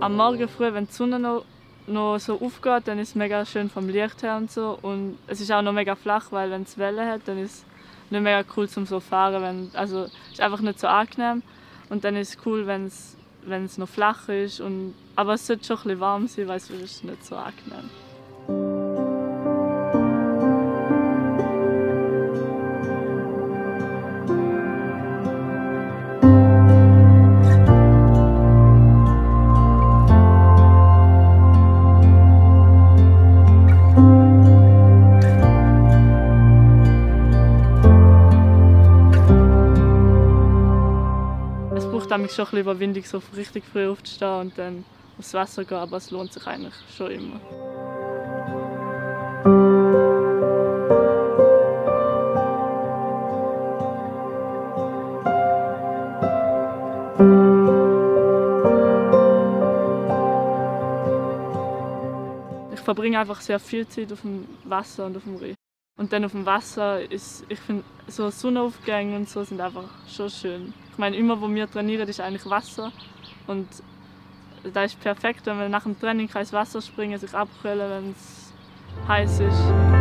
am Morgen früh, wenn die Sonne noch so aufgeht, dann ist es mega schön vom Licht her und so. Und es ist auch noch mega flach, weil wenn es Wellen hat, dann ist es nicht mega cool zum so fahren. Also es ist einfach nicht so angenehm. Und dann ist es cool, wenn es noch flach ist. Aber es sollte schon ein bisschen warm sein, weil es ist nicht so angenehm. Es braucht nämlich schon ein bisschen Überwindung, so richtig früh aufzustehen und dann aufs Wasser gehen, aber es lohnt sich eigentlich schon immer. Ich verbringe einfach sehr viel Zeit auf dem Wasser und auf dem Rhein. Und dann auf dem Wasser ist, ich finde, so Sonnenaufgänge und so sind einfach schon schön. Ich meine, immer wo wir trainieren, ist eigentlich Wasser. Und da ist perfekt, wenn man nach dem Training ins Wasser springen, sich abkühlen, wenn es heiß ist.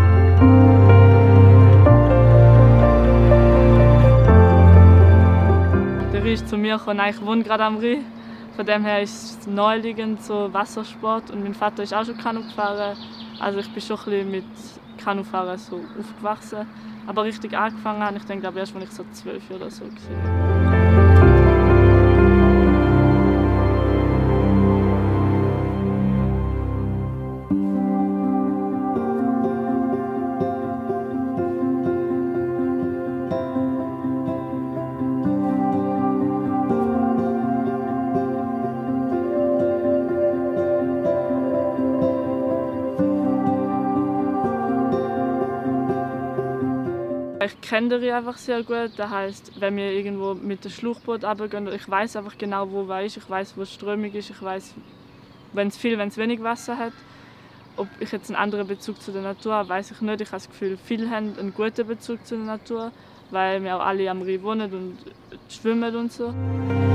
Der Rhein ist zu mir gekommen, ich wohne gerade am Rhein. Von dem her ist es naheliegend, so Wassersport. Und mein Vater ist auch schon Kanu gefahren. Also ich bin schon ein bisschen mit Kanufahren so aufgewachsen. Aber richtig angefangen habe ich denke, erst als ich so 12 oder so war. Ich kenne den Rhein einfach sehr gut. Das heisst, wenn wir irgendwo mit dem Schlauchboot runtergehen, ich weiß einfach genau, wo was ist. Ich weiß, wo es strömig ist. Ich weiß, wenn es viel, wenn es wenig Wasser hat. Ob ich jetzt einen anderen Bezug zu der Natur habe, weiß ich nicht. Ich habe das Gefühl, viele haben einen guten Bezug zu der Natur, weil wir auch alle am Rhein wohnen und schwimmen und so.